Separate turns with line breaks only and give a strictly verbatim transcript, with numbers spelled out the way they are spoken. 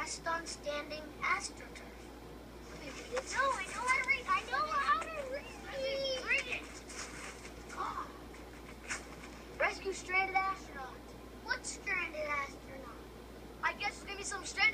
Rest on standing astroturf. Let me read it. No, I know how to read. I know how to read. Read it. Oh. Rescue stranded astronaut. What stranded astronaut? I guess it's gonna be some stranded